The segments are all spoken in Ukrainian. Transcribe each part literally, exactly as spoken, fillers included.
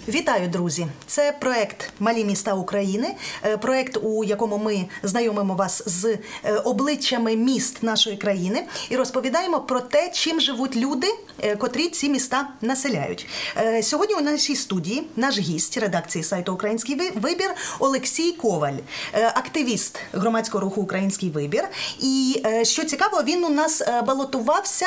Вітаю, друзі! Це проект «Малі міста України», проект, у якому ми знайомимо вас з обличчями міст нашої країни і розповідаємо про те, чим живуть люди, котрі ці міста населяють. Сьогодні у нашій студії наш гість редакції сайту «Український вибір» Олексій Коваль, активіст громадського руху «Український вибір». І, що цікаво, він у нас балотувався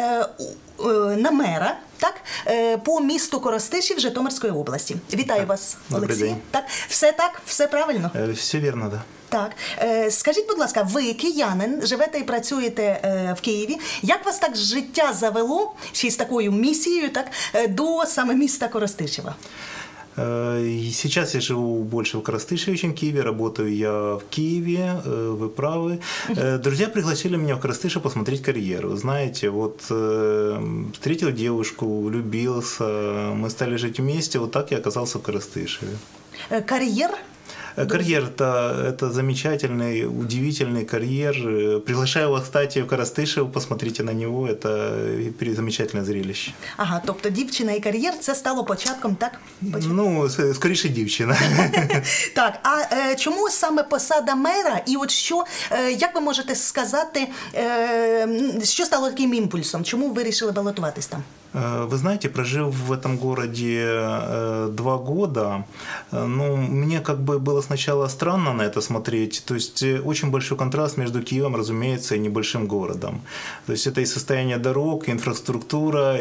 на мера, так, по місту Коростишів Житомирської області. Вітаю вас, Олексій. Так, все так, все правильно? Все вірно, так. Так. Скажіть, будь ласка, ви киянин, живете і працюєте в Києві. Як вас так життя завело, ще й з такою місією, так, до саме міста Коростишева? Сейчас я живу больше в Коростышеве, чем в Киеве. Работаю я в Киеве, вы правы. Друзья пригласили меня в Коростышев посмотреть карьеру. Знаете, вот встретил девушку, влюбился, мы стали жить вместе, вот так я оказался в Коростышеве. Карьер? Карьер – это, это замечательный, удивительный карьер. Приглашаю вас, кстати, в Коростышев, посмотрите на него, это замечательное зрелище. Ага, тобто дівчина і кар'єр – це стало початком, так? Початком. Ну, скоріше дівчина. Так, а е, чому саме посада мера? І от що, е, як ви можете сказати, е, що стало таким імпульсом? Чому ви вирішили балотуватись там? Вы знаете, прожив в этом городе два года, ну, мне как бы было сначала странно на это смотреть. То есть очень большой контраст между Киевом, разумеется, и небольшим городом. То есть это и состояние дорог, и инфраструктура,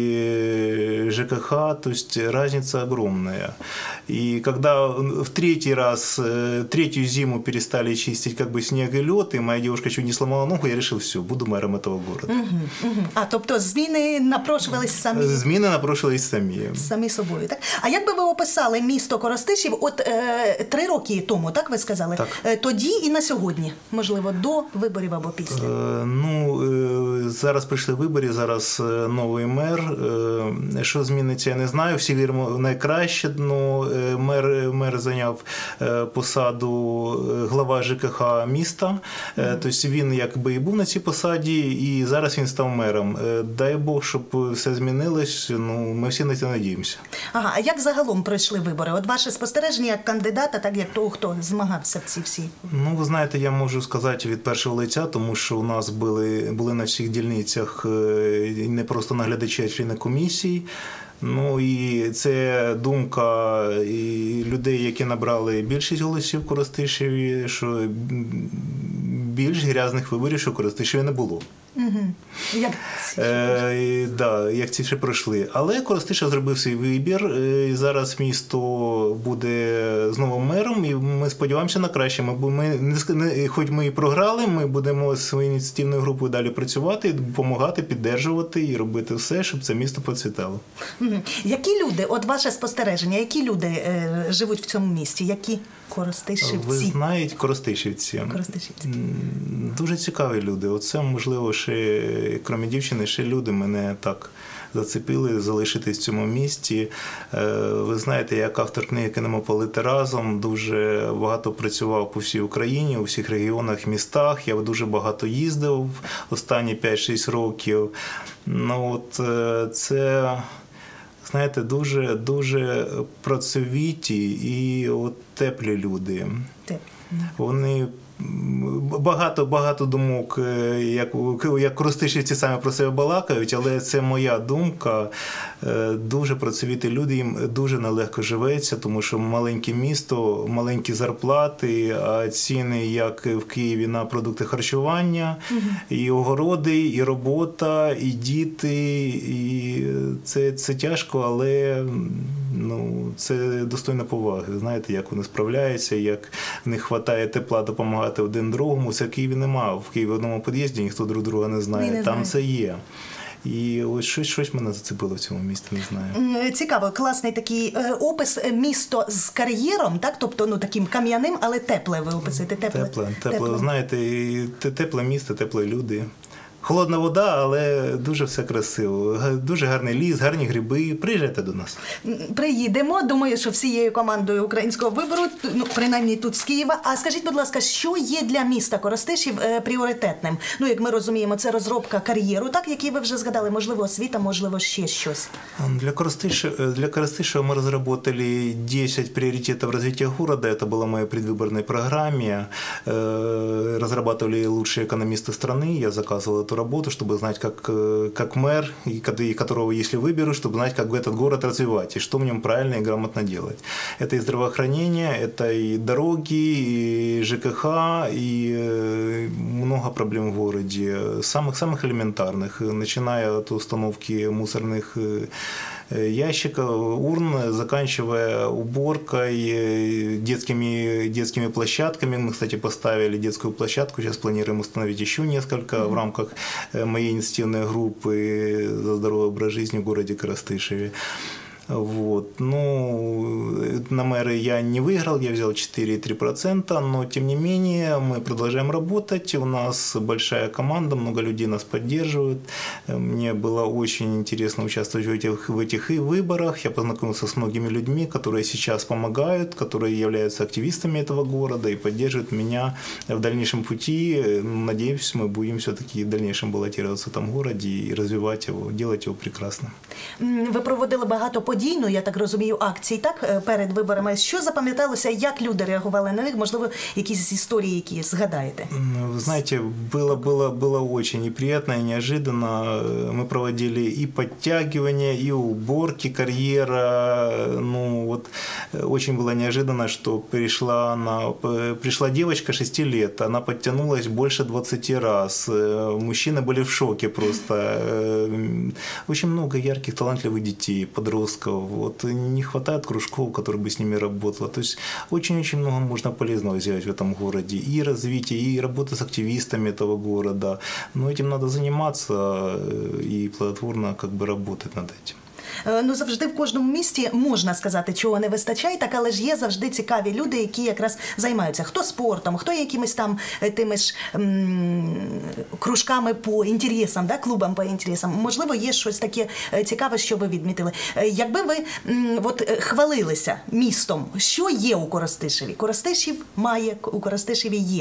и ЖКХ, то есть разница огромная. И когда в третий раз, третью зиму перестали чистить как бы снег и лед, и моя девушка чуть не сломала ногу, я решил, все, буду мэром этого города. Угу, угу. А, тобто зміни напрошували самі? Зміни напрошувались самі. Самі собою, так? А як би ви описали місто Коростишів от е, три роки тому, так ви сказали? Так. Е, тоді і на сьогодні? Можливо, до виборів або після? Е, ну, е, зараз прийшли вибори, зараз новий мер. Е, що зміниться, я не знаю. Всі віримо в найкраще, але мер, мер зайняв посаду глава ЖКХ міста. Е, тобто він якби і був на цій посаді, і зараз він став мером. Е, дай Бог, щоб все змінилось, ну, ми всі на це надіємося. Ага, а як загалом пройшли вибори? От ваше спостереження як кандидата, так як того, хто змагався в ці всі? Ну, ви знаєте, я можу сказати від першого лиця, тому що у нас були, були на всіх дільницях не просто наглядачі, а члени комісій. Ну і це думка і людей, які набрали більшість голосів в Коростишеві, що більш грязних виборів, що в Коростишеві не було. Угу. Як ці е, да, як ці ще пройшли. Але Коростишев зробив свій вибір, і зараз місто буде знову мером, і ми сподіваємося на краще. Ми, ми, не, хоч ми і програли, ми будемо з своєю ініціативною групою далі працювати, допомагати, піддержувати і робити все, щоб це місто процвітало. Угу. Які люди, от ваше спостереження, які люди е, живуть в цьому місті? Які коростишівці? Ви знаєте, коростишівці. Коростишівці. Дуже цікаві люди. Оце, можливо, ще, крім дівчини, ще люди мене так зацепили залишитись в цьому місті. Ви знаєте, як автор книги «Кінемополити разом» дуже багато працював по всій Україні, у всіх регіонах, містах. Я дуже багато їздив останні п'ять-шість років. Ну, от це... Знаєте, дуже, дуже працьовиті і от теплі люди. Вони багато, багато думок, як, як коростишівці самі про себе балакають, але це моя думка. Дуже працьовиті люди, їм дуже нелегко живеться, тому що маленьке місто, маленькі зарплати, а ціни, як в Києві, на продукти харчування, угу. і огороди, і робота, і діти, і це, це тяжко, але ну, це достойно поваги. Знаєте, як вони справляються, як в них вистачає тепла допомагати один другому. Це в Києві нема. В Києві в одному під'їзді ніхто друг друга не знає. Не Там знає. Це є. І ось щось, щось мене зацепило в цьому місті, не знаю. Цікаво, класний такий е, опис. Місто з кар'єром, так? Тобто, ну, таким кам'яним, але тепле ви описуєте. Тепле, тепле, тепле. тепле. Знаєте, тепле місто, теплі люди. Холодна вода, але дуже все красиво. Дуже гарний ліс, гарні гриби. Приїжджайте до нас. Приїдемо. Думаю, що всією командою Українського вибору, ну, принаймні тут з Києва. А скажіть, будь ласка, що є для міста Коростишів е, пріоритетним? Ну, як ми розуміємо, це розробка кар'єру, так, який ви вже згадали, можливо, освіта, можливо, ще щось. Для Коростышева, для Коростышева мы разработали десять приоритетов развития города. Это было в моей предвыборной программе. Разрабатывали лучшие экономисты страны. Я заказывал эту работу, чтобы знать, как, как мэр, и которого, если выберу, чтобы знать, как этот город развивать, и что в нем правильно и грамотно делать. Это и здравоохранение, это и дороги, и ЖКХ, и много проблем в городе. Самых-самых элементарных, начиная от установки мусорных ящиков, урн, заканчивая уборкой, детскими, детскими площадками. Мы, кстати, поставили детскую площадку, сейчас планируем установить еще несколько mm-hmm. в рамках моей инициативной группы «За здоровый образ жизни» в городе Коростышеве. Вот. Ну, на мэра я не выиграл, я взял четыре и три десятых процента, но тем не менее мы продолжаем работать, у нас большая команда, много людей нас поддерживают. Мне было очень интересно участвовать в этих, в этих выборах, я познакомился с многими людьми, которые сейчас помогают, которые являются активистами этого города и поддерживают меня в дальнейшем пути. Надеюсь, мы будем все-таки в дальнейшем баллотироваться в этом городе и развивать его, делать его прекрасным. Ви проводили багато подій, ну, я так розумію, акцій, так, перед виборами. Що запам'яталося, як люди реагували на них? Можливо, якісь історії, які згадаєте? Вы знаете, было, было, было очень неприятно и неожиданно. Мы проводили и подтягивания, и уборки карьера. Ну, вот, очень было неожиданно, что пришла, на, пришла девочка шести лет, она подтянулась больше двадцати раз. Мужчины были в шоке просто. Очень много ярких, талантливых детей, подростков. Вот, не хватает кружков, которые бы с ними работали. То есть очень-очень много можно полезного сделать в этом городе. И развитие, и работа с активистами этого города. Но этим надо заниматься и плодотворно как бы работать над этим. Ну, завжди в кожному місті можна сказати, чого не вистачає, так, але ж є завжди цікаві люди, які якраз займаються. Хто спортом, хто якимись там тими ж м, кружками по інтересам, да, клубам по інтересам. Можливо, є щось таке цікаве, що ви відмітили. Якби ви м, от, хвалилися містом, що є у Коростишеві? Коростишів має, у Коростишеві є.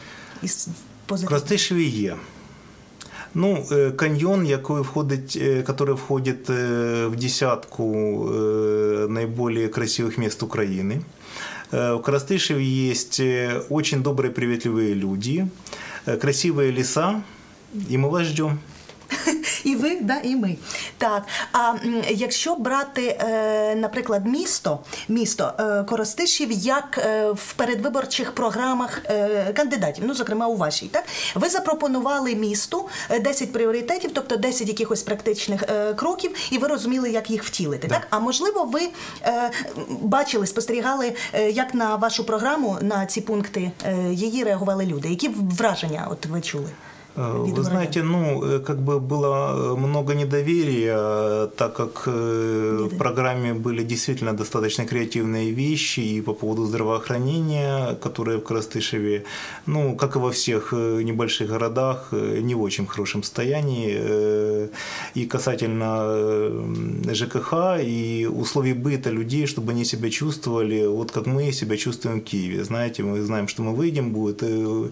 В Коростишеві є. Ну, каньйон, який входить, который входит в десятку наиболее красивых мест Украины. В Коростышеве есть очень добрые, приветливые люди, красивые леса, и мы вас ждем. І ви, да, і ми. Так, а якщо брати, наприклад, місто, місто Коростишів, як в передвиборчих програмах кандидатів, ну, зокрема, у вашій, так? Ви запропонували місту десять пріоритетів, тобто десять якихось практичних кроків, і ви розуміли, як їх втілити, да. Так? А можливо, ви бачили, спостерігали, як на вашу програму, на ці пункти її реагували люди? Які враження от ви чули? Вы знаете, ну, как бы было много недоверия, так как в программе были действительно достаточно креативные вещи и по поводу здравоохранения, которые в Коростышеве, ну, как и во всех небольших городах, не в очень хорошем состоянии. И касательно ЖКХ и условий быта людей, чтобы они себя чувствовали, вот как мы себя чувствуем в Киеве. Знаете, мы знаем, что мы выйдем, будет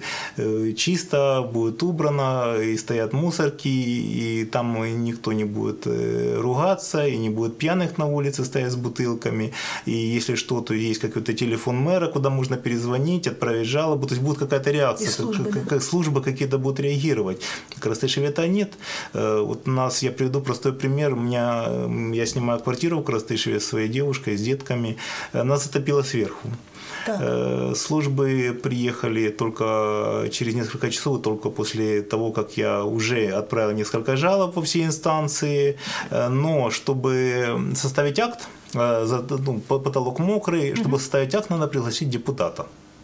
чисто, будет убрано, и стоят мусорки, и там никто не будет ругаться, и не будет пьяных на улице стоять с бутылками, и если что, то есть какой-то телефон мэра, куда можно перезвонить, отправить жалобу, то есть будет какая-то реакция, службы, как, как службы какие-то будут реагировать. В Коростышеве это нет. Вот у нас, я приведу простой пример, у меня, я снимаю квартиру в Коростышеве с своей девушкой, с детками, нас затопило сверху. Да. Службы приехали только через несколько часов, только после того, как я уже отправил несколько жалоб во все инстанции. Но чтобы составить акт, ну, потолок мокрый, чтобы составить акт, надо пригласить депутата.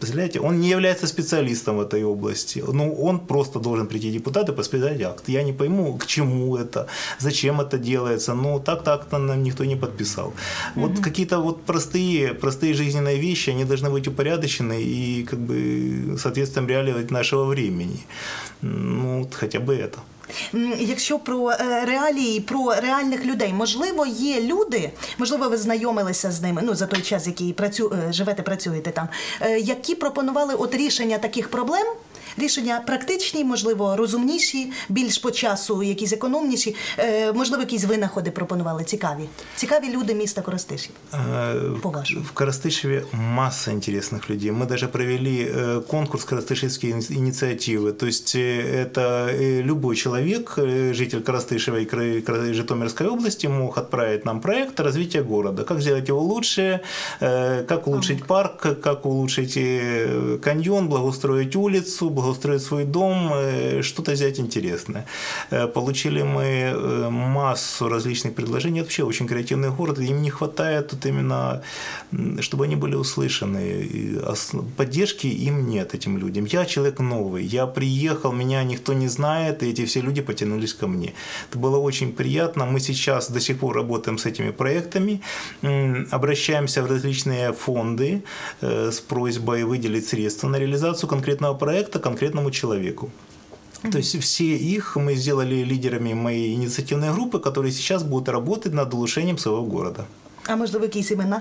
Представляете, он не является специалистом в этой области. Ну, он просто должен прийти депутат и подписать акт. Я не пойму, к чему это, зачем это делается. Ну, так-так нам никто не подписал. Вот mm-hmm. какие-то вот простые, простые жизненные вещи, они должны быть упорядочены и как бы соответствуем реалиям нашего времени. Ну, вот хотя бы это. Якщо про реалії, про реальних людей, можливо, є люди, можливо, ви знайомилися з ними, ну, за той час, який працю... живете, працюєте там, які пропонували от рішення таких проблем, рішення практичні, можливо, розумніші, більш по часу, якісь економніші, можливо, якісь винаходи пропонували цікаві. Цікаві люди міста Коростишів, по-вашому. В Коростышеве масса интересных людей. Мы даже провели конкурс «Коростышевские инициативы». То есть это любой человек, житель Коростышева и Житомирской области, мог отправить нам проект развития города. Как сделать его лучше, как улучшить парк, как улучшить каньон, благоустроить улицу, благоустроить свой дом, что-то взять интересное. Получили мы массу различных предложений. Это вообще очень креативный город, им не хватает тут именно, чтобы они были услышаны. Поддержки им нет, этим людям. Я человек новый, я приехал, меня никто не знает, и эти все люди потянулись ко мне. Это было очень приятно. Мы сейчас до сих пор работаем с этими проектами, обращаемся в различные фонды с просьбой выделить средства на реализацию конкретного проекта конкретному человеку. То есть все их мы сделали лидерами моей инициативной группы, которые сейчас будут работать над улучшением своего города. А можливо, якісь імена?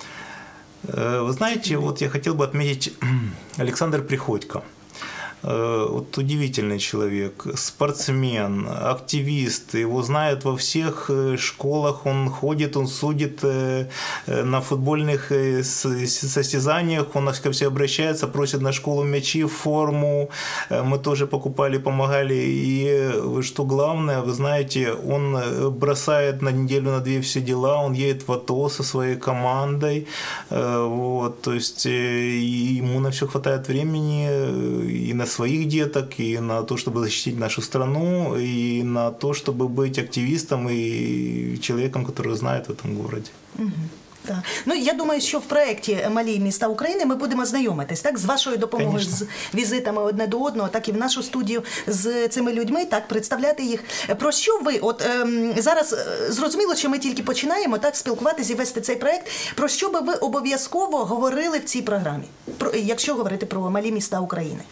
Вы знаете, вот я хотел бы отметить Александр Приходько. Вот удивительный человек, спортсмен, активист, его знают во всех школах, он ходит, он судит на футбольных состязаниях, он ко всем обращается, просит на школу мячи, форму, мы тоже покупали, помогали, и что главное, вы знаете, он бросает на неделю, на две все дела, он едет в АТО со своей командой, вот, то есть ему на все хватает времени и на своих деток, и на то, чтобы защитить нашу страну, и на то, чтобы быть активистом и человеком, который знает в этом городе. Угу. Так. Ну, я думаю, що в проєкті «Малі міста України» ми будемо знайомитись, так, з вашою допомогою, Конечно. з візитами одне до одного, так і в нашу студію з цими людьми, так, представляти їх. Про що ви, от ем, зараз е, зрозуміло, що ми тільки починаємо, так, спілкуватися і вести цей проєкт, про що би ви обов'язково говорили в цій програмі, про, якщо говорити про «Малі міста України»?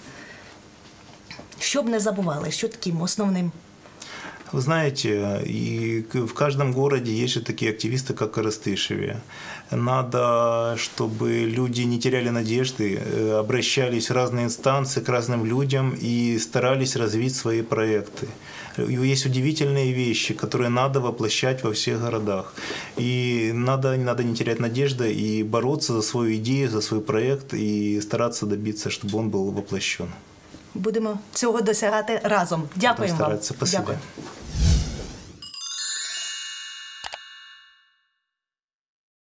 Щоб не забували, що таким основним? Вы знаете, и в каждом городе есть же такие активисты, как в Коростышеве. Надо, чтобы люди не теряли надежды, обращались в разные инстанции к разным людям и старались развить свои проекты. Есть удивительные вещи, которые надо воплощать во всех городах. И надо, надо не терять надежды и бороться за свою идею, за свой проект и стараться добиться, чтобы он был воплощен. Будемо цього досягати разом. Дякуємо вам. Спасибо. Дякую.